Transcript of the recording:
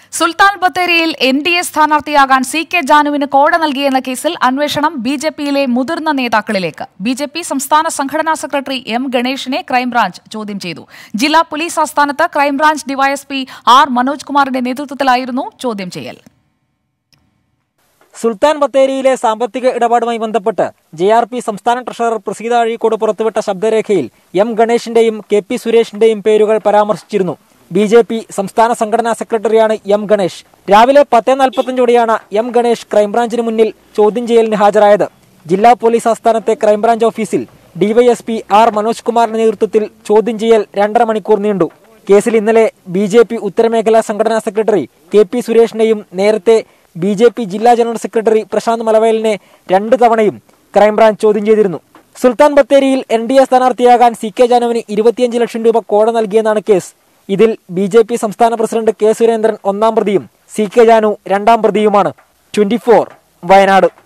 സുൽത്താൻ ബത്തേരിയിൽ എൻഡിഎ സ്ഥാനാർത്ഥിയാകാൻ സി.കെ. ജാനുവിന് കോഴ നൽകിയെന്ന കേസിൽ അന്വേഷണം ബിജെപിയിലെ മുതിർന്ന നേതാക്കളിലേക്ക്. ബിജെപി സംസ്ഥാന സംഘടനാ സെക്രട്ടറി എം ഗണേഷിനെ ക്രൈംബ്രാഞ്ച് ചോദ്യം ചെയ്തു. ജില്ലാ പോലീസ് ആസ്ഥാനത്ത് ക്രൈംബ്രാഞ്ച് ഡിവൈഎസ്പി ആർ മനോജ് കുമാറിന്റെ നേതൃത്വത്തിലായിരുന്നു ചോദ്യം ചെയ്യൽ. സുൽത്താൻ ബത്തേരിയിലെ സാമ്പത്തിക ഇടപാടുമായി ബന്ധപ്പെട്ട് ജെ.ആർ.പി സംസ്ഥാന ട്രഷറർ പ്രസീത അഴീക്കോട് പുറത്തുവിട്ട ശബ്ദരേഖയിൽ എം ഗണേഷിന്റെയും കെ.പി. സുരേഷിന്റെയും പേരുകൾ പരാമർശിച്ചിരുന്നു. ബി.ജെ.പി സംസ്ഥാന സംഘടനാ സെക്രട്ടറിയാണ് എം ഗണേഷ്. രാവിലെ 10:45ഓടെയാണ് എം ഗണേഷ് ക്രൈംബ്രാഞ്ചിന് മുന്നിൽ ചോദ്യം ചെയ്യലിന് ഹാജരായത്. ജില്ലാ പോലീസ് ആസ്ഥാനത്തെ ക്രൈംബ്രാഞ്ച് ഓഫീസിൽ ഡിവൈഎസ്പി ആർ മനോജ് കുമാറിന്റെ നേതൃത്വത്തിൽ ചോദ്യം ചെയ്യൽ 2.5 മണിക്കൂർ നീണ്ടു. കേസിൽ ഇന്നലെ ബി.ജെ.പി ഉത്തരമേഖലാ സംഘടനാ സെക്രട്ടറി കെ.പി. സുരേഷിനെയും നേരത്തെ ബി.ജെ.പി ജില്ലാ ജനറൽ സെക്രട്ടറി പ്രശാന്ത് മലവയലിനെ 2 തവണയും ക്രൈംബ്രാഞ്ച് ചോദ്യം ചെയ്തിരുന്നു. സുൽത്താൻ ബത്തേരിയിൽ എൻ.ഡി.എ സ്ഥാനാർത്ഥിയാകാൻ സി.കെ. ജാനുവിന് 25 ലക്ഷം രൂപ കോഴ നൽകിയെന്നാണ് കേസ്. ഇതിൽ ബി.ജെ.പി സംസ്ഥാന പ്രസിഡന്റ് കെ. സുരേന്ദ്രൻ 1-ാം പ്രതിയും സി.കെ. ജാനു 2-ാം പ്രതിയുമാണ്. 24 വയനാട്.